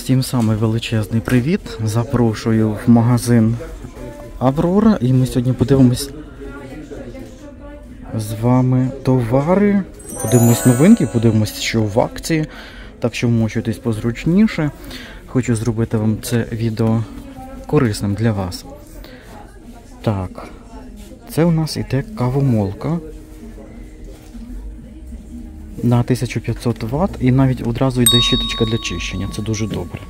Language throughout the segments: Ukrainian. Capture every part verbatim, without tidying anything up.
Всім самий величезний привіт. Запрошую в магазин Аврора. І ми сьогодні подивимось з вами товари. Подивимось новинки, подивимось, що в акції. Так що вмочуйтесь позручніше. Хочу зробити вам це відео корисним для вас. Так, це у нас іде кавомолка на тисячу п'ятсот ватт і навіть одразу йде щіточка для чищення. Це дуже добре.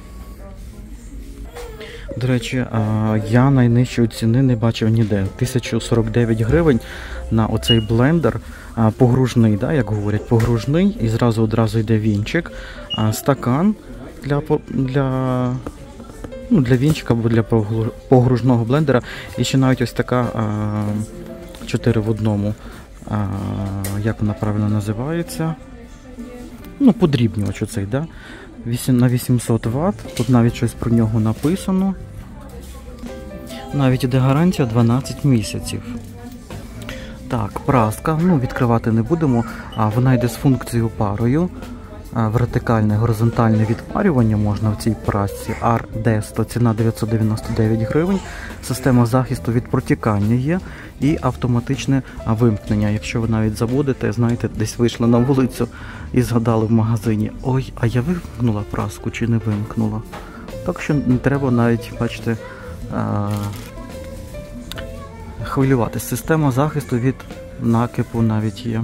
До речі, я найнижчої ціни не бачив ніде. тисяча сорок дев'ять гривень на оцей блендер. Погружний, да, як говорять, погружний. І зразу одразу йде вінчик. Стакан для, для, ну, для вінчика або для погружного блендера. І ще навіть ось така чотири в одному. А, як вона правильно називається? Ну, подрібнювач оцей, да? на вісімсот ватт. Тут навіть щось про нього написано. Навіть іде гарантія дванадцять місяців. Так, праска. Ну, відкривати не будемо. А вона йде з функцією парою. А, вертикальне, горизонтальне відпарювання можна в цій прасці. ар ді сто, ціна дев'ятсот дев'яносто дев'ять гривень. Система захисту від протікання є. І автоматичне вимкнення. Якщо ви навіть забудете, знаєте, десь вийшли на вулицю і згадали в магазині: ой, а я вимкнула праску чи не вимкнула. Так що не треба навіть, бачите, хвилюватися. Система захисту від накипу навіть є.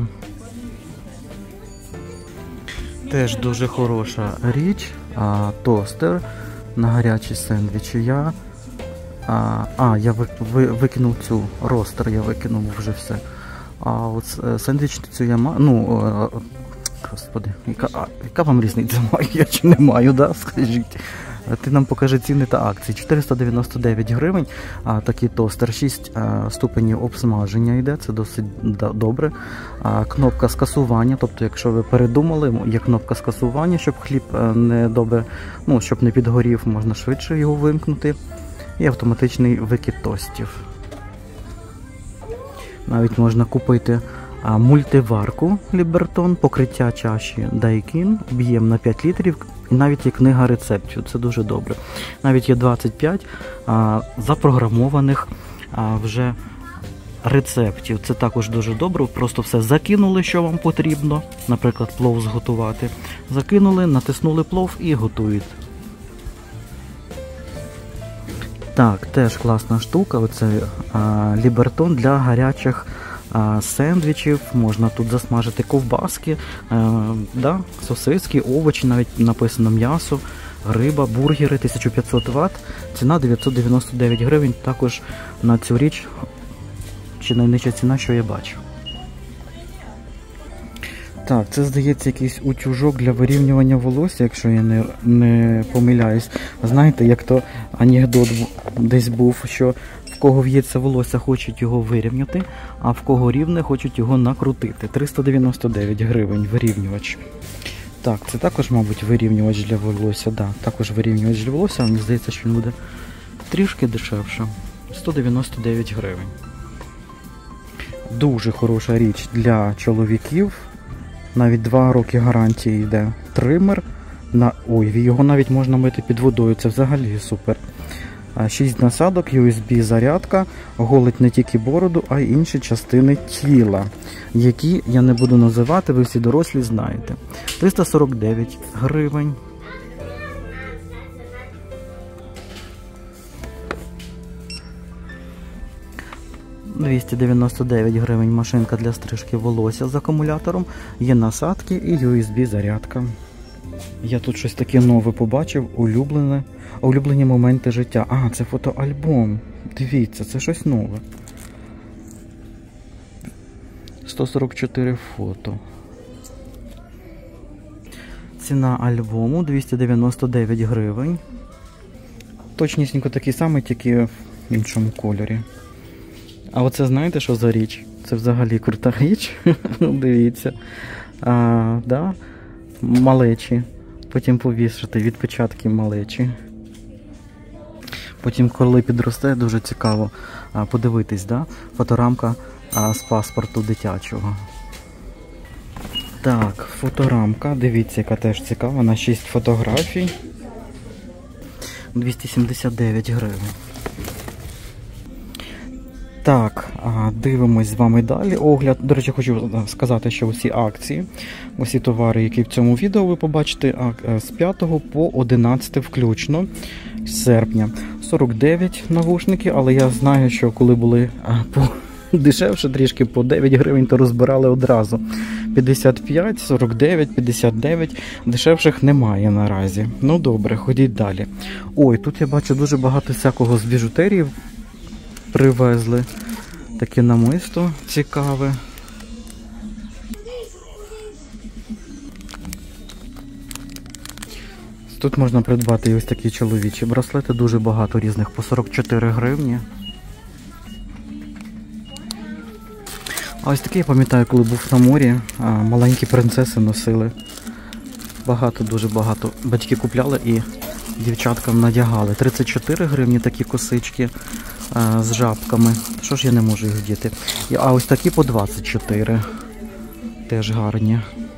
Теж дуже хороша річ. Тостер на гарячі сендвічі. Я А, а, я ви, ви, викинув цю, ростер я викинув вже все. А от сендвічницю я маю, ну, о, господи, яка, а, яка вам різниця, маю я чи не маю, да, скажіть. Ти нам покажи ціни та акції. чотириста дев'яносто дев'ять гривень, а, такий тостер, шість а, ступенів обсмаження йде, це досить да, добре. А, кнопка скасування, тобто якщо ви передумали, є кнопка скасування, щоб хліб не добре, ну, щоб не підгорів, можна швидше його вимкнути. І автоматичний викид тостів. Навіть можна купити а, мультиварку Лібертон, покриття чаші Дайкін, об'єм на п'ять літрів, і навіть є книга рецептів, це дуже добре. Навіть є двадцять п'ять а, запрограмованих а, вже рецептів, це також дуже добре, просто все закинули, що вам потрібно, наприклад, плов зготувати. Закинули, натиснули плов і готуєте. Так, теж класна штука, оце а, Лібертон для гарячих а, сендвічів, можна тут засмажити ковбаски, а, да, сосиски, овочі, навіть написано м'ясо, риба, бургери, тисяча п'ятсот ватт, ціна дев'ятсот дев'яносто дев'ять гривень, також на цю річ, чи найнижча ціна, що я бачу. Так, це, здається, якийсь утюжок для вирівнювання волосся, якщо я не, не помиляюсь. Знаєте, як то анекдот десь був, що в кого в'ється волосся, хочуть його вирівняти, а в кого рівне, хочуть його накрутити. триста дев'яносто дев'ять гривень вирівнювач. Так, це також, мабуть, вирівнювач для волосся. Да, також вирівнювач для волосся, мені здається, що він буде трішки дешевше. сто дев'яносто дев'ять гривень. Дуже хороша річ для чоловіків. Навіть два роки гарантії йде. Тример. На... Ой, його навіть можна мити під водою. Це взагалі супер. шість насадок, ю ес бі зарядка. Голить не тільки бороду, а й інші частини тіла. Які я не буду називати, ви всі дорослі знаєте. триста сорок дев'ять гривень. двісті дев'яносто дев'ять гривень машинка для стрижки волосся з акумулятором. Є насадки і ю ес бі зарядка. Я тут щось таке нове побачив. Улюблене. Улюблені моменти життя. А, це фотоальбом. Дивіться, це щось нове. сто сорок чотири фото. Ціна альбому двісті дев'яносто дев'ять гривень. Точнісінько такий самий, тільки в іншому кольорі. А оце знаєте, що за річ? Це взагалі крута річ. Дивіться. А, да? Малечі. Потім повішати відпечатки малечі. Потім, коли підросте, дуже цікаво а, подивитись, да? Фоторамка а, з паспорту дитячого. Так, фоторамка. Дивіться, яка теж цікава. На шість фотографій. двісті сімдесят дев'ять гривень. Так, дивимось з вами далі. Огляд. До речі, хочу сказати, що усі акції, усі товари, які в цьому відео ви побачите, з п'ятого по одинадцяте включно, з серпня. сорок дев'ять навушники, але я знаю, що коли були по дешевше трішки, по дев'ять гривень, то розбирали одразу. п'ятдесят п'ять, сорок дев'ять, п'ятдесят дев'ять, дешевших немає наразі. Ну добре, ходіть далі. Ой, тут я бачу дуже багато всякого з біжутерії привезли. Таке намисто цікаве. Тут можна придбати і ось такі чоловічі браслети, дуже багато різних, по сорок чотири гривні. А ось такі, я пам'ятаю, коли був на морі, маленькі принцеси носили. Багато, дуже багато. Батьки купляли і дівчаткам надягали. тридцять чотири гривні такі косички а, з жабками. Що ж я не можу їх вдіти? А ось такі по двадцять чотири. Теж гарні.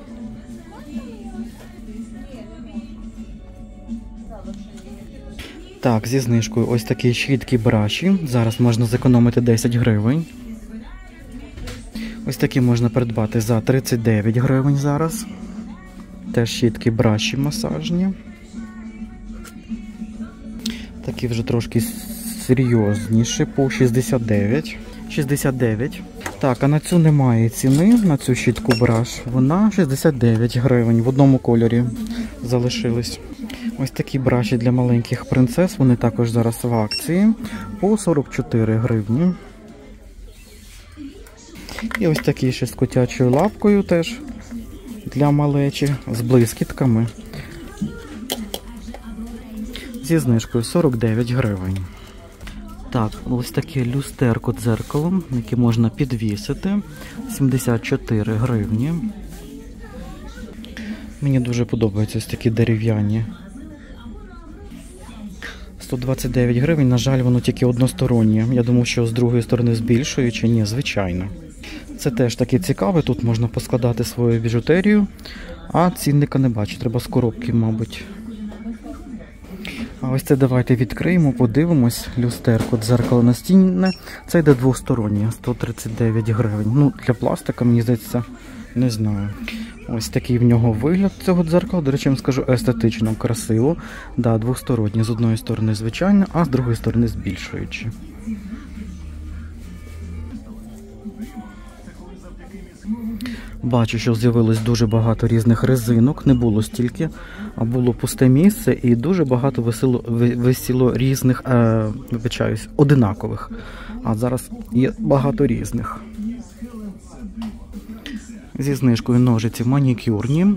Так, зі знижкою ось такі щітки браші. Зараз можна зекономити десять гривень. Ось такі можна придбати за тридцять дев'ять гривень зараз. Теж щітки браші масажні. Такі вже трошки серйозніші, по шістдесят дев'ять. шістдесят дев'ять. Так, а на цю немає ціни, на цю щітку браш. Вона шістдесят дев'ять гривень, в одному кольорі залишились. Ось такі браші для маленьких принцес, вони також зараз в акції, по сорок чотири гривні. І ось такі ще з котячою лапкою теж для малечі, з блискітками. Зі знижкою сорок дев'ять гривень. Так, ось таке люстерко дзеркалом, яке можна підвісити, сімдесят чотири гривні. Мені дуже подобаються ось такі дерев'яні. сто двадцять дев'ять гривень, на жаль, воно тільки одностороннє. Я думав, що з другої сторони збільшую, чи ні, звичайно. Це теж таке цікаве, тут можна поскладати свою біжутерію, а цінника не бачу, треба з коробки, мабуть. А ось це давайте відкриємо, подивимось. Люстерко, дзеркало настінне. Це йде двостороннє, сто тридцять дев'ять гривень. Ну, для пластика, мені здається, не знаю. Ось такий в нього вигляд цього дзеркала. До речі, я вам скажу, естетично, красиво. Да, двостороннє. З одної сторони звичайно, а з другої сторони збільшуючи. Бачу, що з'явилось дуже багато різних резинок, не було стільки, а було пусте місце і дуже багато висіло, висіло різних, е, вибачаюсь, одинакових. А зараз є багато різних. Зі знижкою ножиці манікюрні.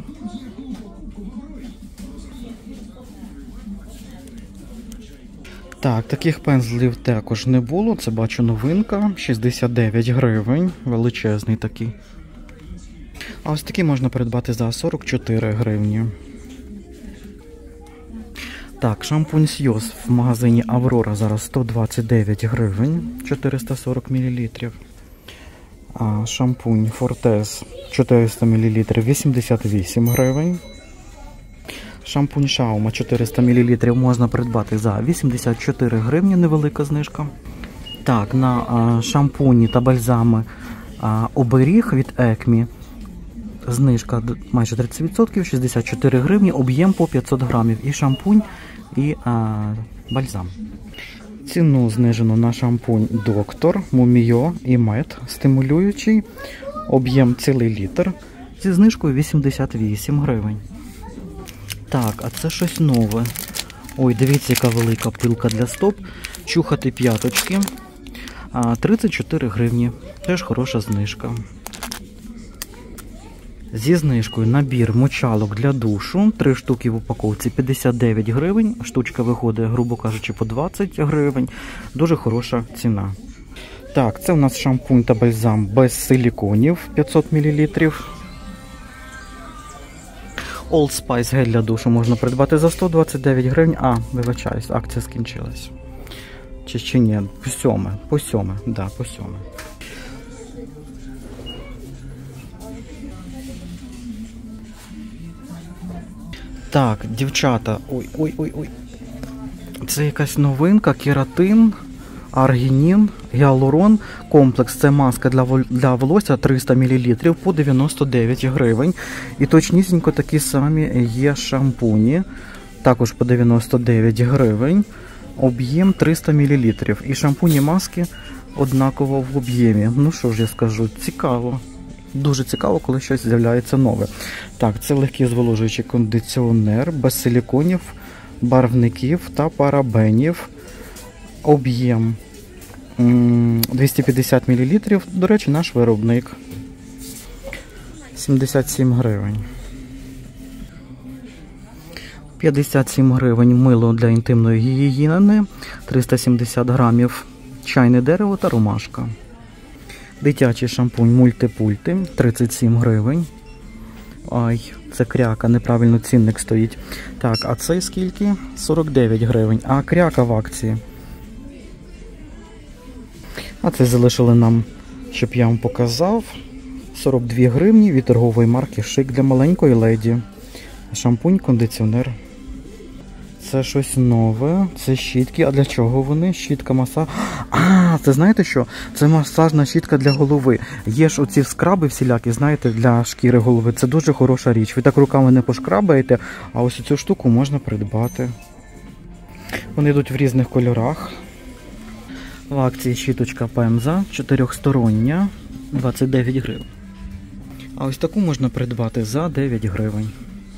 Так, таких пензлів також не було, це бачу новинка, шістдесят дев'ять гривень, величезний такий. А ось такі можна придбати за сорок чотири гривні. Так, шампунь Сйоз в магазині Аврора зараз сто двадцять дев'ять гривень, чотириста сорок мілілітрів. А шампунь Фортес чотириста мілілітрів, вісімдесят вісім гривень. Шампунь Шаума чотириста мілілітрів можна придбати за вісімдесят чотири гривні, невелика знижка. Так, на а, шампуні та бальзами а, оберіг від Екмі знижка майже тридцять відсотків, шістдесят чотири гривні, об'єм по п'ятсот грамів. І шампунь, і а, бальзам. Ціну знижено на шампунь Доктор, Муміо і Мед, стимулюючий, об'єм цілий літр, зі знижкою вісімдесят вісім гривень. Так, а це щось нове. Ой, дивіться, яка велика пилка для стоп. Чухати п'яточки. тридцять чотири гривні. Теж хороша знижка. Зі знижкою набір мочалок для душу. Три штуки в упаковці, п'ятдесят дев'ять гривень. Штучка виходить, грубо кажучи, по двадцять гривень. Дуже хороша ціна. Так, це у нас шампунь та бальзам без силіконів, п'ятсот мілілітрів. Old Spice гель для душу можна придбати за сто двадцять дев'ять гривень. А, вибачаюсь, акція скінчилась. Чи ще ні? По сьоме. По сьоме. Да, по сьоме. Так, дівчата. Ой, ой, ой, ой. Це якась новинка, кератин, аргінін, гіалурон, комплекс. Це маска для, для волосся триста мілілітрів по дев'яносто дев'ять гривень. І точнісінько такі самі є шампуні, також по дев'яносто дев'ять гривень. Об'єм триста мілілітрів. І шампуні маски однаково в об'ємі. Ну що ж я скажу, цікаво. Дуже цікаво, коли щось з'являється нове. Так, це легкий зволожуючий кондиціонер, без силіконів, барвників та парабенів. Об'єм двісті п'ятдесят мілілітрів. До речі, наш виробник. сімдесят сім гривень. п'ятдесят сім гривень мило для інтимної гігієни, триста сімдесят грамів, чайне дерево та ромашка. Дитячий шампунь мультипульти, тридцять сім гривень. Ай, це кряка, неправильно цінник стоїть. Так, а цей скільки? сорок дев'ять гривень. А кряка в акції. А це залишили нам, щоб я вам показав. сорок дві гривні від торгової марки Шик для маленької леді. Шампунь, кондиціонер. Це щось нове, це щітки. А для чого вони? Щітка, масаж. А, це знаєте що? Це масажна щітка для голови. Є ж оці скраби всілякі, знаєте, для шкіри голови. Це дуже хороша річ. Ви так руками не пошкрабаєте, а ось цю штуку можна придбати. Вони йдуть в різних кольорах. В акції щіточка Пемза, чотирьохстороння, двадцять дев'ять гривень. А ось таку можна придбати за дев'ять гривень.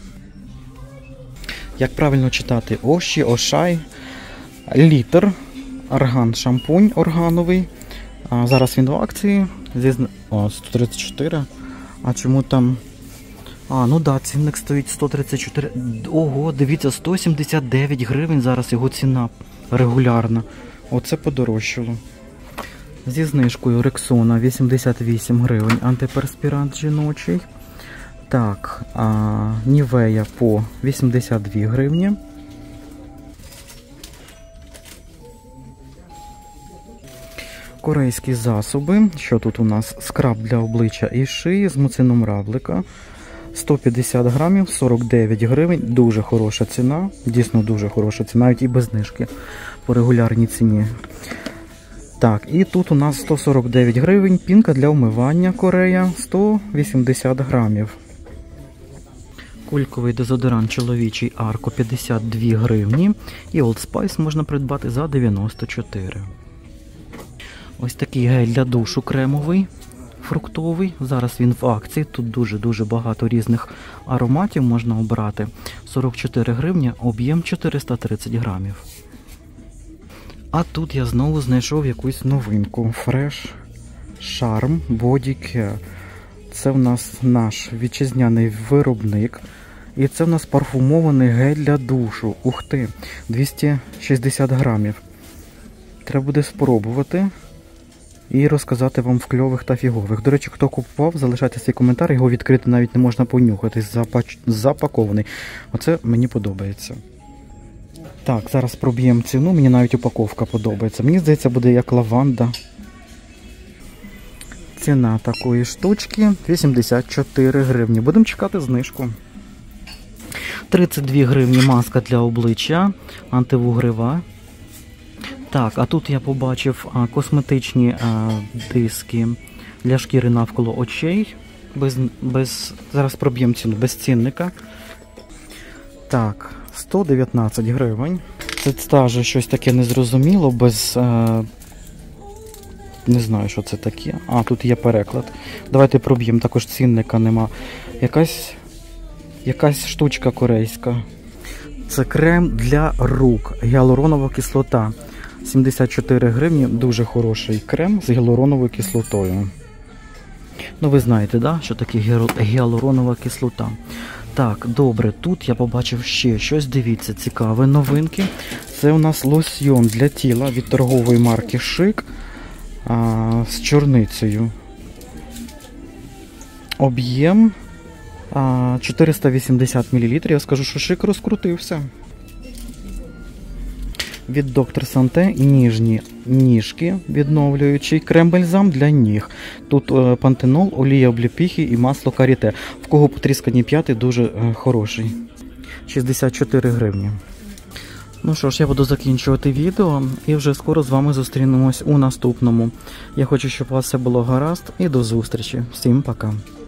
Як правильно читати? Оші, Ошай, літр, орган шампунь органовий. А зараз він в акції. Зі... О, сто тридцять чотири. А чому там... А, ну да, цінник стоїть сто тридцять чотири. Ого, дивіться, сто сімдесят дев'ять гривень зараз його ціна регулярна. Оце подорожчало. Зі знижкою Рексона вісімдесят вісім гривень. Антиперспірант жіночий. Так, а, Нівея по вісімдесят дві гривні. Корейські засоби. Що тут у нас? Скраб для обличчя і шиї з муцином равлика. сто п'ятдесят грамів, сорок дев'ять гривень. Дуже хороша ціна. Дійсно дуже хороша ціна, навіть і без знижки по регулярній ціні. Так, і тут у нас сто сорок дев'ять гривень. Пінка для вмивання Корея, сто вісімдесят грамів. Кульковий дезодорант чоловічий Арко п'ятдесят дві гривні. І Old Spice можна придбати за дев'яносто чотири. Ось такий гель для душу кремовий, фруктовий. Зараз він в акції. Тут дуже-дуже багато різних ароматів можна обрати. сорок чотири гривні, об'єм чотириста тридцять грамів. А тут я знову знайшов якусь новинку. Fresh Charm Body Care. Це в нас наш вітчизняний виробник. І це в нас парфумований гель для душу. Ух ти, двісті шістдесят грамів. Треба буде спробувати і розказати вам в кльових та фігових. До речі, хто купував, залишайте свій коментар, його відкрити навіть не можна понюхати, запач... запакований. Оце мені подобається. Так, зараз проб'ємо ціну, мені навіть упаковка подобається. Мені здається, буде як лаванда. Ціна такої штучки вісімдесят чотири гривні. Будемо чекати знижку. тридцять дві гривні маска для обличчя, антивугрива. Так, а тут я побачив а, косметичні а, диски для шкіри навколо очей. Без, без, зараз проб'ємо ціну, без цінника. Так, сто дев'ятнадцять гривень. Це теж щось таке незрозуміло, без... А, не знаю, що це таке. А, тут є переклад. Давайте проб'ємо, також цінника нема. Якась, якась штучка корейська. Це крем для рук. Гіалуронова кислота. сімдесят чотири гривні. Дуже хороший крем з гіалуроновою кислотою. Ну, ви знаєте, да, що таке гіалуронова кислота. Так, добре, тут я побачив ще щось, дивіться, цікаве новинки. Це у нас лосьйон для тіла від торгової марки Шик а, з чорницею. Об'єм а, чотириста вісімдесят мілілітрів. Я скажу, що Шик розкрутився. Від доктор Санте ніжні ніжки відновлюючий, крем-бальзам для ніг. Тут е, пантенол, олія обліпіхи і масло каріте. В кого потріскані п'яти, дуже е, хороший. шістдесят чотири гривні. Ну що ж, я буду закінчувати відео і вже скоро з вами зустрінемось у наступному. Я хочу, щоб у вас все було гаразд і до зустрічі. Всім пока.